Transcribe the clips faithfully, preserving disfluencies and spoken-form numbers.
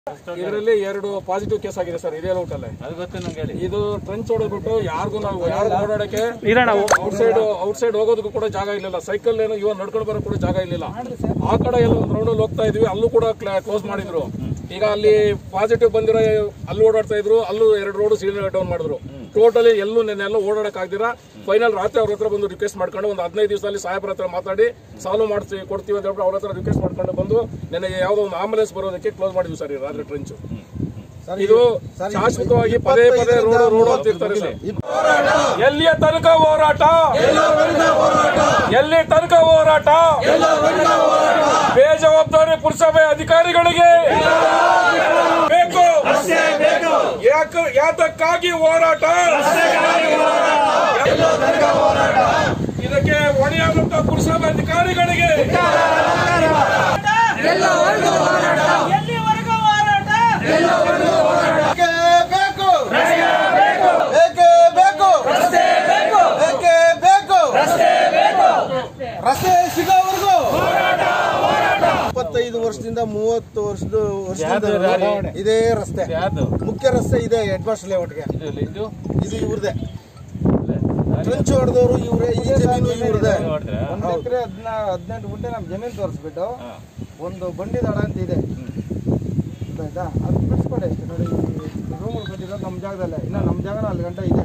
ಇದರಲ್ಲಿ ಎರಡು positive case ಆಗಿದೆ ಸರ್ ಇದೇ ಲೌಟಲ್ಲೇ. ಅದು ಗೊತ್ತು ನಂಗೆ. ಇದು ಟ್ರೆಂಚ್ ಹೊಡೆದ್ಬಿಟ್ಟು ಯಾರಿಗೂ ನಾವು ಯಾರು ಓಡಾಡಕ್ಕೆ ಔಟ್ ಸೈಡ್ ಔಟ್ ಸೈಡ್ ಹೋಗೋದಕ್ಕೂ ಕೂಡ ಜಾಗ ಇರಲಿಲ್ಲ. ಸೈಕಲ್ ಏನು ಇವಾಗ ನಡ್ಕೊಂಡು ಬರೋ ಕೂಡ ಜಾಗ ಇರಲಿಲ್ಲ. ಆ ಕಡೆ ಎಲ್ಲ ಒಂದು ರೌಂಡ್ ಹೋಗ್ತಾ ಇದ್ವಿ, ಅಲ್ಲೂ ಕೂಡ ಕ್ಲೋಸ್ ಮಾಡಿದ್ರು. ಈಗ ಅಲ್ಲಿ ಪಾಸಿಟಿವ್ ಬಂದಿರೋ ಅಲ್ಲಿ ಓಡಾಡ್ತಾ ಇದ್ರು, ಅಲ್ಲೂ ಎರಡು ರೋಡ್ ಸೀಲ್ ಡೌನ್ ಮಾಡಿದ್ರು. ಟೋಟಲಿ ಎಲ್ಲೂ ನೆನ್ನೆಲ್ಲ ಓಡಾಡಕ್ ಆಗ್ದಿರಾ ಫೈನಲ್ ರಾತ್ರಿ ಅವ್ರ ಹತ್ರ ಬಂದು ರಿಕ್ವೆಸ್ಟ್ ಮಾಡ್ಕೊಂಡು ಒಂದು ಹದಿನೈದು ದಿವಸದಲ್ಲಿ ಸಾಹೇಬ್ರ ಹತ್ರ ಮಾತಾಡಿ ಸಾಲ್ವ್ ಮಾಡ್ತೀವಿ ಕೊಡ್ತೀವಿ ಅಂತ ಹೇಳ್ಬಿಟ್ಟು ಅವ್ರ ಹತ್ರ ರಿಕ್ವೆಸ್ಟ್ ಮಾಡ್ಕೊಂಡು ಬಂದು ನನಗೆ ಯಾವುದೋ ಒಂದು ಆಂಬುಲೆನ್ಸ್ ಬರೋದಕ್ಕೆ ಕ್ಲೋಸ್ ಮಾಡಿದ್ವಿ ಸರ್ ಈ ರಾತ್ರಿ ಟ್ರೆಂಚ್. ಇದು ಶಾಶ್ವತವಾಗಿ ಪದೇ ಪದೇ ರೋಡ್ ರೋಡ್ ಅಂತ ಇರ್ತಾರೆ ಸರ್. ಎಲ್ಲಿಯ ತನಕ ಹೋರಾಟ, ಎಲ್ಲಿ ತನಕ ಹೋರಾಟ, ಬೇಜವಾಬ್ದಾರಿ ಪುರಸಭೆ ಅಧಿಕಾರಿಗಳಿಗೆ ಬೇಕು. ಯಾತಕ್ಕಾಗಿ ಹೋರಾಟ, ಇದಕ್ಕೆ ಹೊಣೆಯಾದಂತ ಪುರಸಭೆ ಅಧಿಕಾರಿಗಳಿಗೆ ರಸ್ತೆ ಸಿಗೋವರೆಗೂ ಇಪ್ಪತ್ತೈದು ವರ್ಷದಿಂದ ಮೂವತ್ತು ವರ್ಷದ ವರ್ಷದಿಂದ ಇದೇ ರಸ್ತೆ, ಮುಖ್ಯ ರಸ್ತೆ ಇದೆ ಹೆಡ್ ಮಾಸ್ಟರ್ ಲೇಔಟ್ಗೆ. ಇದು ಇವ್ರದೇ, ಟ್ರೆಂಚ್ ಹೊಡೆದವರು ಇವ್ರೆ, ಈ ಜಮೀನು ಇವ್ರದೇ. ಒಂದ್ ಎಕರೆ ಹದಿನಾ ಹದಿನೆಂಟು ಗುಂಟೆ ನಮ್ ಜಮೀನು ತೋರಿಸ್ಬಿಟ್ಟು ಒಂದು ಬಂಡಿ ದಡ ಅಂತ ಇದೆ ಆಯ್ತಾ, ಅದು ಬಿಡಿಸ್ಕೊಡಿ ಅಷ್ಟೇ. ನೋಡಿ ರೂಮ್ಗಳು ಕಟ್ಟಿರೋದು ನಮ್ಮ ಜಾಗದಲ್ಲೇ, ಇನ್ನ ನಮ್ಮ ಜಾಗನ ಅಲ್ಲಿ ಗಂಟೆ ಇದೆ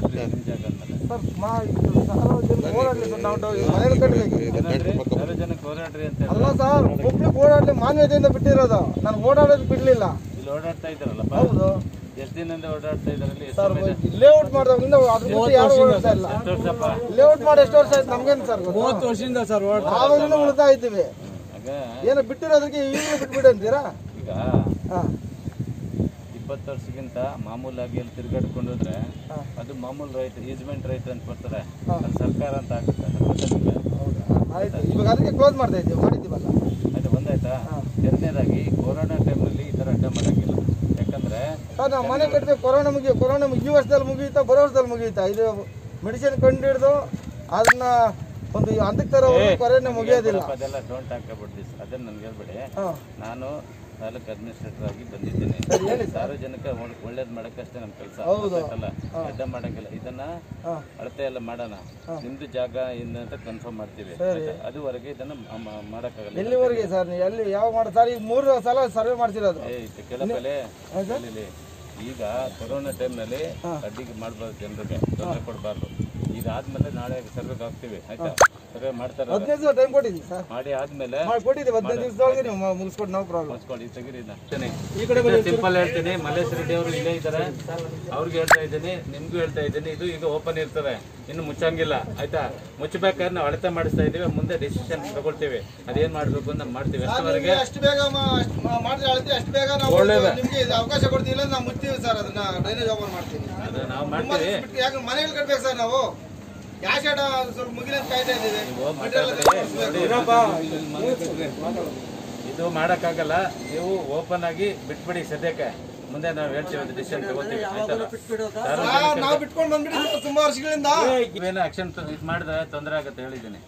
ಸರ್. ಓಡಾಡ್ಲಿ ಸರ್, ನಾವು ಮನೇಲಿ ಕಟ್ಟಬೇಕು ಅಲ್ಲ ಸರ್. ಒಬ್ಳಿಗೆ ಓಡಾಡ್ಲಿ ಮಾನ್ಯತೆಯಿಂದ ಬಿಟ್ಟಿರೋದು, ನಾನು ಓಡಾಡೋದು ಬಿಡ್ಲಿಲ್ಲ. ಹೌದು ಎಷ್ಟು ದಿನದಿಂದ ಓಡಾಡ್ತಾ ಇದ್ರಲ್ಲಿ ಸರ್. ಲೇಔಟ್ ಮಾಡಿದಾಗಿಂದ ಅದ್ರ ಜೊತೆ ಯಾರು ಓಡಾಡ್ತಾ ಇಲ್ಲ. ಲೇಔಟ್ ಮಾಡಿ ಎಷ್ಟು ವರ್ಷ ಆಯ್ತು ನಮ್ಗೇನು ಸರ್? ಮೂವತ್ತು ವರ್ಷದಿಂದ ಸರ್ ಆವಾಗಿಂದ ಉಳಿತಾ ಇದ್ದೀವಿ. ಏನೋ ಬಿಟ್ಟಿರೋದಕ್ಕೆ ಈಗಲೂ ಬಿಟ್ಬಿಡಿ ಅಂತೀರಾ? ಈಗ ಇಪ್ಪತ್ತು ವರ್ಷಕ್ಕಿಂತ ಮಾಮೂಲಾಗಿ ಅಲ್ಲಿ ತಿರ್ಗಾಡ್ಕೊಂಡ್ರೆ ಅದು ಮಾಮೂಲು ರೈತ ಈಸ್ಮೆಂಟ್ ರೈತ ಅಂತ ಬರ್ತಾರೆ, ಅದು ಸರ್ಕಾರ ಅಂತ ಆಗುತ್ತೆ. ಆಯ್ತು, ಇವಾಗ ಅದಕ್ಕೆ ಕ್ಲೋಸ್ ಮಾಡ್ತಾ ಇದ್ದೀವಿ, ಮಾಡಿದ್ದೀವಲ್ಲ. ಆಯ್ತು, ಒಂದಾಯ್ತಾ. ಎರಡನೇದಾಗಿ ಕೊರೋನಾ ಟೈಮ್ನಲ್ಲಿ ಈ ಥರ ಅಡ್ಡ ಮಾಡೋಂಗಿಲ್ಲ. ಯಾಕಂದ್ರೆ ಸರ್ ನಾವು ಮನೆ ಕಟ್ಟಬೇಕು, ಕೊರೋನಾ ಮುಗಿಯೋ ಕೊರೋನಾ ಈ ವರ್ಷದಲ್ಲಿ ಮುಗಿಯುತ್ತಾ ಬರೋ ವರ್ಷದಲ್ಲಿ ಮುಗಿಯುತ್ತಾ? ಇದು ಮೆಡಿಸಿನ್ ಕಂಡು ಹಿಡಿದು ಅದನ್ನ ಒಂದು ಹಂತಕ್ಕೆ ತರೋ ಕೊರೋನಾ ಮುಗಿಯೋದಿಲ್ಲ. ಅದೆಲ್ಲ ಡೋಂಟ್ ಟಾಕ್ ಅಬೌಟ್ ದಿಸ್. ಅದನ್ನ ನನ್ಗೆ ಹೇಳ್ಬೇಡಿ. ನಾನು ತಾಲೂಕು ಅಡ್ಮಿನಿಸ್ಟ್ರೇಟರ್ ಆಗಿ ಬಂದಿದ್ದೀನಿ. ಸಾರ್ವಜನಿಕ ಒಳ್ಳೇದ್ ಮಾಡಕ್ಕಷ್ಟೇ ನಮ್ ಕೆಲಸ ಅಲ್ಲ, ಅಡ್ಡ ಮಾಡಂಗಿಲ್ಲ. ಇದನ್ನ ಅಳತೆ ಎಲ್ಲ ಮಾಡೋಣ, ನಿಮ್ದು ಜಾಗ ಅಂತ ಕನ್ಫರ್ಮ್ ಮಾಡ್ತೀವಿ. ಅದುವರೆಗೆ ಇದನ್ನ ಮಾಡಕ್ಕಾಗಲ್ಲ. ಎಲ್ಲಿವರೆಗೆ ಸರ್? ಎಲ್ಲಿ ಯಾವ ಮಾಡ ಸರ್? ಈಗ ಮೂರು ಸಲ ಸರ್ವೆ ಮಾಡ್ತಿರೋದು. ಕೆಳಪಲೆ ಈಗ ಕೊರೋನಾ ಟೈಮ್ ನಲ್ಲಿ ಅಡ್ಡಿಗೆ ಮಾಡಬಾರ್ದು, ಜನರಿಗೆ ತೊಂದರೆ ಕೊಡಬಾರ್ದು. ಇದಾದ್ಮೇಲೆ ನಾಳೆ ಸರ್ವೆಗೆ ಹಾಕ್ತಿವಿ. ಆಯ್ತಾ, ಸರ್ವೆ ಮಾಡ್ತಾರೆ. ಹದಿನೈದು ದಿವಸ ಟೈಮ್ ಕೊಟ್ಟಿದ್ದೀವಿ ಸರ್. ಮಾಡಿ ಆದ್ಮೇಲೆ ಕೊಟ್ಟಿದ್ದೀವಿ, ಹದಿನೈದು ದಿವಸದೊಳಗೆ ನೀವು ಮುಗಿಸ್ಕೊಟ್ಟು ನಾವು ಪ್ರಾಬ್ಲಮ್ ಮುಗಿಸ್ಕೊಳ್ಳಿ. ತೆಗೀರಿ. ಸಿಂಪಲ್ ಹೇಳ್ತೀನಿ, ಮಲ್ಲೇಶ್ ರೆಡ್ಡಿ ಅವರು ಇಲ್ಲೇ ಇದ್ದಾರೆ, ಅವ್ರಿಗೆ ಹೇಳ್ತಾ ಇದ್ದೀನಿ, ನಿಮ್ಗೂ ಹೇಳ್ತಾ ಇದ್ದೀನಿ. ಇದು ಈಗ ಓಪನ್ ಇರ್ತದೆ, ಇನ್ನು ಮುಚ್ಚಂಗಿಲ್ಲ. ಆಯ್ತಾ, ಮುಚ್ಚಬೇಕಾದ್ರೆ ನಾವು ಅಳತೆ ಮಾಡಿಸ್ತಾ ಇದೀವಿ, ಮುಂದೆ ಡಿಸಿಷನ್ ತಗೊಳ್ತೀವಿ. ಅದೇನ್ ಮಾಡ್ಬೇಕು ಅಂತ ಮಾಡ್ತೀವಿ. ಅಷ್ಟವರೆಗೆ ಅಷ್ಟು ಬೇಗ ಮಾಡಿದ್ರೆ ಅಳತೆ ಅಷ್ಟು ಬೇಗ ನಾವು ನಿಮ್ಗೆ ಅವಕಾಶ ಕೊಡ್ತೀವಿ. ನಾವು ಮುಚ್ತೀವಿ ಸರ್, ಅದನ್ನ ಡ್ರೈನೇಜ್ ಓಪನ್ ಮಾಡ್ತೀವಿ. ಅದು ನಾವು ಮಾಡ್ತೀವಿ. ಯಾಕೆ ಮನೆಗಳು ಕಟ್ಬೇಕು ಸರ್ ನಾವು? ಯಾಕೆ ಸ್ವಲ್ಪ ಮುಗಿಲ ಕಾಯ್ತಾ ಇದ್ದೀವಿ. ಇದು ಮಾಡಕ್ಕಾಗಲ್ಲ, ನೀವು ಓಪನ್ ಆಗಿ ಬಿಟ್ಬಿಡಿ ಸದ್ಯಕ್ಕೆ. ಮುಂದೆ ನಾವು ಹೇಳ್ತೀವಿ, ಒಂದು ಡಿಸಿಷನ್ ತಗೋತೀವಿ. ನಾವು ಬಿಟ್ಕೊಂಡು ಬಂದ್ಬಿಟ್ಟು ತುಂಬಾ ವರ್ಷಗಳಿಂದ ಏನು ಆಕ್ಷನ್ ಇದು ಮಾಡಿದ್ರೆ ತೊಂದರೆ ಆಗುತ್ತೆ ಹೇಳಿದ್ದೀನಿ.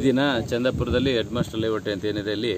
ದಿನ ಚಂದಾಪುರದಲ್ಲಿ ಹೆಡ್ ಮಾಸ್ಟರ್ ಲೇಔಟ್ ಅಂತ ಏನಿದೆ ಅಲ್ಲಿ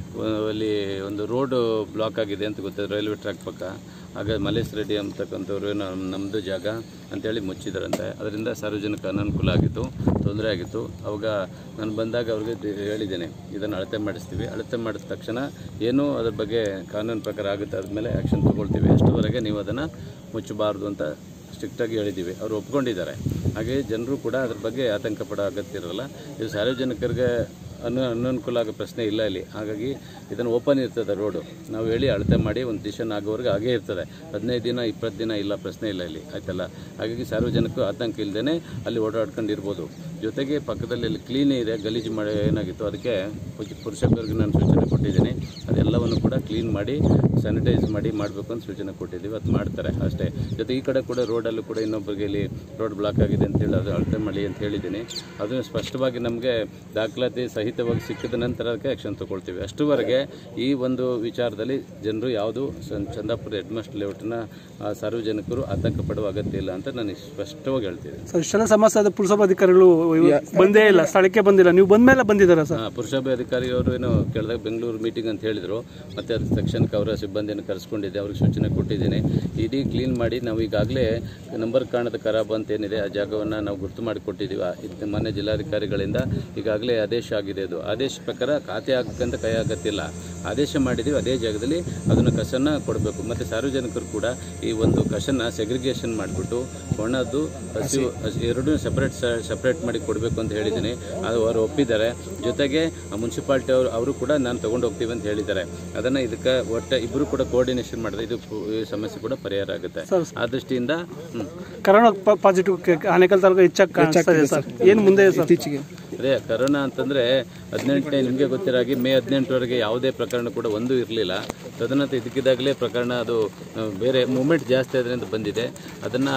ಅಲ್ಲಿ ಒಂದು ರೋಡ್ ಬ್ಲಾಕ್ ಆಗಿದೆ ಅಂತ ಗೊತ್ತಿದೆ, ರೈಲ್ವೆ ಟ್ರ್ಯಾಕ್ ಪಕ್ಕ. ಆಗ ಮಲೇಶ್ ರೆಡ್ಡಿ ಅಂತಕ್ಕಂಥವ್ರು ನಮ್ಮ ನಮ್ಮದು ಜಾಗ ಅಂತೇಳಿ ಮುಚ್ಚಿದಾರಂತೆ. ಅದರಿಂದ ಸಾರ್ವಜನಿಕ ಅನಾನುಕೂಲ ಆಗಿತ್ತು, ತೊಂದರೆ ಆಗಿತ್ತು. ಅವಾಗ ನಾನು ಬಂದಾಗ ಅವ್ರಿಗೆ ಹೇಳಿದ್ದೇನೆ, ಇದನ್ನು ಅಳತೆ ಮಾಡಿಸ್ತೀವಿ, ಅಳತೆ ಮಾಡಿದ ತಕ್ಷಣ ಏನು ಅದ್ರ ಬಗ್ಗೆ ಕಾನೂನು ಪ್ರಕಾರ ಆಗುತ್ತೆ, ಆದಮೇಲೆ ಆ್ಯಕ್ಷನ್ ತೊಗೊಳ್ತೀವಿ, ಅಷ್ಟುವರೆಗೆ ನೀವು ಅದನ್ನು ಮುಚ್ಚಬಾರ್ದು ಅಂತ ಸ್ಟ್ರಿಕ್ಟಾಗಿ ಹೇಳಿದ್ದೀವಿ. ಅವರು ಒಪ್ಕೊಂಡಿದ್ದಾರೆ. ಹಾಗೆ ಜನರು ಕೂಡ ಅದ್ರ ಬಗ್ಗೆ ಆತಂಕ ಪಡೋ ಅಗತ್ಯ ಇರೋಲ್ಲ. ಇದು ಸಾರ್ವಜನಿಕರಿಗೆ ಅನು ಅನಾನುಕೂಲ ಆಗೋ ಪ್ರಶ್ನೆ ಇಲ್ಲ ಇಲ್ಲಿ. ಹಾಗಾಗಿ ಇದನ್ನು ಓಪನ್ ಇರ್ತದೆ ರೋಡು. ನಾವು ಹೇಳಿ ಅಳತೆ ಮಾಡಿ ಒಂದು ಡಿಸಿಷನ್ ಆಗೋವರೆಗೆ ಹಾಗೇ ಇರ್ತದೆ. ಹದಿನೈದು ದಿನ ಇಪ್ಪತ್ತು ದಿನ ಇಲ್ಲ, ಪ್ರಶ್ನೆ ಇಲ್ಲ ಇಲ್ಲಿ, ಆಯ್ತಲ್ಲ. ಹಾಗಾಗಿ ಸಾರ್ವಜನಿಕರು ಆತಂಕ ಇಲ್ಲದೇ ಅಲ್ಲಿ ಓಡಾಡ್ಕೊಂಡು ಇರ್ಬೋದು. ಜೊತೆಗೆ ಪಕ್ಕದಲ್ಲಿ ಅಲ್ಲಿ ಕ್ಲೀನೇ ಇದೆ, ಗಲೀಜು ಮಾಡಿ ಏನಾಗಿತ್ತು ಅದಕ್ಕೆ ಪುರಸಭೆಯವ್ರಿಗೆ ನಾನು ಸೂಚನೆ ಕೊಟ್ಟಿದ್ದೀನಿ. ಅದೆಲ್ಲವನ್ನು ಕೂಡ ಕ್ಲೀನ್ ಮಾಡಿ ಸ್ಯಾನಿಟೈಸ್ ಮಾಡಿ ಮಾಡಬೇಕು ಅಂತ ಸೂಚನೆ ಕೊಟ್ಟಿದ್ದೀವಿ. ಅದು ಮಾಡ್ತಾರೆ ಅಷ್ಟೇ. ಜೊತೆ ಈ ಕಡೆ ಕೂಡ ರೋಡಲ್ಲೂ ಕೂಡ ಇನ್ನೊಬ್ಬರಿಗೆ ಇಲ್ಲಿ ರೋಡ್ ಬ್ಲಾಕ್ ಆಗಿದೆ ಅಂತೇಳಿ ಅದು ಅಳತೆ ಮಾಡಿ ಅಂತ ಹೇಳಿದ್ದೀನಿ. ಅದನ್ನು ಸ್ಪಷ್ಟವಾಗಿ ನಮಗೆ ದಾಖಲಾತಿ ಸಹಿತವಾಗಿ ಸಿಕ್ಕಿದ ನಂತರ ಅದಕ್ಕೆ ಆ್ಯಕ್ಷನ್ ತೊಗೊಳ್ತೀವಿ. ಅಷ್ಟುವರೆಗೆ ಈ ಒಂದು ವಿಚಾರದಲ್ಲಿ ಜನರು ಯಾವುದು ಚಂದಾಪುರ ಹೆಡ್ ಮಾಸ್ಟರ್ ಲೇಔಟ್ನ ಸಾರ್ವಜನಿಕರು ಆತಂಕ ಪಡುವ ಅಗತ್ಯ ಇಲ್ಲ ಅಂತ ನಾನು ಸ್ಪಷ್ಟವಾಗಿ ಹೇಳ್ತೀನಿ. ಸರ್, ಇಷ್ಟೆಲ್ಲ ಸಮಸ್ಯೆ ಪುರಸಭಾ ಅಧಿಕಾರಿಗಳು ಬಂದೇ ಇಲ್ಲ, ಸ್ಥಳಕ್ಕೆ ಬಂದಿಲ್ಲ. ನೀವು ಬಂದ ಮೇಲೆ ಬಂದಿದ್ದಾರೆ ಸರ್? ಪುರಸಭೆ ಅಧಿಕಾರಿಯವರು ಏನೋ ಕೇಳಿದಾಗ ಬೆಂಗಳೂರು ಮೀಟಿಂಗ್ ಅಂತ ಹೇಳಿದರು. ಮತ್ತು ಅದು ತಕ್ಷಣಕ್ಕೆ ಅವರ ಸಿಬ್ಬಂದಿಯನ್ನು ಕರೆಸ್ಕೊಂಡಿದ್ದೆ, ಅವ್ರಿಗೆ ಸೂಚನೆ ಕೊಟ್ಟಿದ್ದೀನಿ. ಇಡೀ ಕ್ಲೀನ್ ಮಾಡಿ ನಾವು ಈಗಾಗಲೇ ನಂಬರ್ ಕಾಣದ ಖರಾಬ್ ಅಂತ ಏನಿದೆ ಆ ಜಾಗವನ್ನು ನಾವು ಗುರುತು ಮಾಡಿ ಕೊಟ್ಟಿದ್ದೀವಿ. ಇದು ಮಾನ್ಯ ಜಿಲ್ಲಾಧಿಕಾರಿಗಳಿಂದ ಈಗಾಗಲೇ ಆದೇಶ ಆಗಿದೆ. ಅದು ಆದೇಶ ಪ್ರಕಾರ ಖಾತೆ ಹಾಕಕ್ಕಂತ ಕೈ ಆಗತ್ತಿಲ್ಲ, ಆದೇಶ ಮಾಡಿದ್ದೀವಿ. ಅದೇ ಜಾಗದಲ್ಲಿ ಅದನ್ನು ಕಸನ ಕೊಡಬೇಕು. ಮತ್ತು ಸಾರ್ವಜನಿಕರು ಕೂಡ ಈ ಒಂದು ಕಸನ ಸೆಗ್ರಿಗೇಷನ್ ಮಾಡಿಬಿಟ್ಟು ಒಣದ್ದು ಹಸಿವು ಎರಡೂ ಸಪ್ರೇಟ್ ಸಪ್ರೇಟ್ ಮಾಡಿ ಕೊಡಬೇಕು ಅಂತ ಹೇಳಿದ್ದೀನಿ. ಅದು ಅವರು ಒಪ್ಪಿದ್ದಾರೆ. ಜೊತೆಗೆ ಮುನ್ಸಿಪಾಲ್ಟಿ ಅವರು ಅವರು ಕೂಡ ನಾನು ತೊಗೊಂಡು ಹೋಗ್ತೀವಿ ಅಂತ ಹೇಳಿದ್ದಾರೆ. ಅದನ್ನು ಇದಕ್ಕೆ ಒಟ್ಟು ಇಬ್ಬರು ಕೂಡ ಕೋಆರ್ಡಿನೇಷನ್ ಮಾಡಿದ್ರೆ ಇದು ಈ ಸಮಸ್ಯೆ ಕೂಡ ಪರಿಹಾರ ಆಗುತ್ತೆ. ಆ ದೃಷ್ಟಿಯಿಂದ ಕರೋನಾ ಪಾಸಿಟಿವ್ ಆನೇಕಲ್ ತಾಲೂಕು ಹೆಚ್ಚಾಗಿ ಕಾಣಿಸ್ತಾ ಇದೆ ಸರ್. ಏನು ಮುಂದೆ ಇತ್ತೀಚೆಗೆ ಅದೇ ಕರೋನಾ ಅಂತಂದರೆ ಹದಿನೆಂಟನೇ ನಿಮಗೆ ಗೊತ್ತಿರಾಗಿ ಮೇ ಹದಿನೆಂಟರವರೆಗೆ ಯಾವುದೇ ಪ್ರಕರಣ ಕೂಡ ಒಂದೂ ಇರಲಿಲ್ಲ. ತದನಂತರ ಇದಕ್ಕಿದ್ದಾಗಲೇ ಪ್ರಕರಣ ಅದು ಬೇರೆ ಮೂಮೆಂಟ್ ಜಾಸ್ತಿ ಅದರಿಂದ ಬಂದಿದೆ. ಅದನ್ನು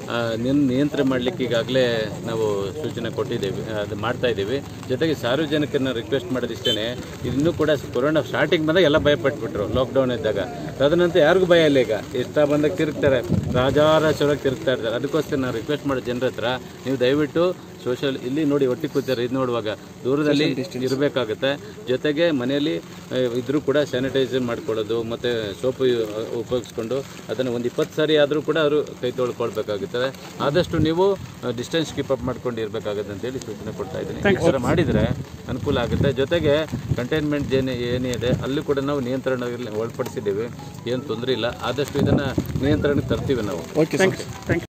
ನಿಯಂತ್ರಣ ಮಾಡಲಿಕ್ಕೆ ಈಗಾಗಲೇ ನಾವು ಸೂಚನೆ ಕೊಟ್ಟಿದ್ದೇವೆ, ಅದು ಮಾಡ್ತಾ ಇದ್ದೀವಿ. ಜೊತೆಗೆ ಸಾರ್ವಜನಿಕರನ್ನ ರಿಕ್ವೆಸ್ಟ್ ಮಾಡೋದಿಷ್ಟೇ, ಇನ್ನೂ ಕೂಡ ಕೊರೋನಾ ಸ್ಟಾರ್ಟಿಂಗ್ ಬಂದಾಗ ಎಲ್ಲ ಭಯಪಟ್ಬಿಟ್ರು ಲಾಕ್ಡೌನ್ ಇದ್ದಾಗ. ತದನಂತರ ಯಾರಿಗೂ ಭಯ ಇಲ್ಲ. ಈಗ ಇಷ್ಟ ಬಂದಾಗ ತಿರುಗ್ತಾರೆ, ರಾಜಾರಾಜವಾಗಿ ತಿರುಗ್ತಾ ಇರ್ತಾರೆ. ಅದಕ್ಕೋಸ್ಕರ ನಾನು ರಿಕ್ವೆಸ್ಟ್ ಮಾಡೋ ಜನರ ಹತ್ರ, ನೀವು ದಯವಿಟ್ಟು ಸೋಷಿಯಲ್ ಇಲ್ಲಿ ನೋಡಿ ಒಟ್ಟಿಗೆ ಕೂತಾರೆ, ಇದು ನೋಡುವಾಗ ದೂರದಲ್ಲಿ ಇರಬೇಕಾಗುತ್ತೆ. ಜೊತೆಗೆ ಮನೆಯಲ್ಲಿ ಇದ್ರೂ ಕೂಡ ಸ್ಯಾನಿಟೈಸರ್ ಮಾಡ್ಕೊಳ್ಳೋದು ಮತ್ತು ಸೋಪು ಉಪಯೋಗಿಸ್ಕೊಂಡು ಅದನ್ನು ಒಂದು ಇಪ್ಪತ್ತು ಸಾರಿ ಆದರೂ ಕೂಡ ಅವರು ಕೈ ತೊಳ್ಕೊಳ್ಬೇಕಾಗುತ್ತದೆ. ಆದಷ್ಟು ನೀವು ಡಿಸ್ಟೆನ್ಸ್ ಕೀಪ್ ಅಪ್ ಮಾಡ್ಕೊಂಡು ಇರಬೇಕಾಗುತ್ತೆ ಅಂತೇಳಿ ಸೂಚನೆ ಕೊಡ್ತಾ ಇದ್ದೀನಿ. ಈ ಥರ ಮಾಡಿದರೆ ಅನುಕೂಲ ಆಗುತ್ತೆ. ಜೊತೆಗೆ ಕಂಟೈನ್ಮೆಂಟ್ ಏನೇ ಏನಿದೆ ಅಲ್ಲಿ ಕೂಡ ನಾವು ನಿಯಂತ್ರಣ ಒಳಪಡಿಸಿದ್ದೀವಿ, ಏನು ತೊಂದರೆ ಇಲ್ಲ. ಆದಷ್ಟು ಇದನ್ನು ನಿಯಂತ್ರಣಕ್ಕೆ ತರ್ತೀವಿ ನಾವು. Okay, thank you.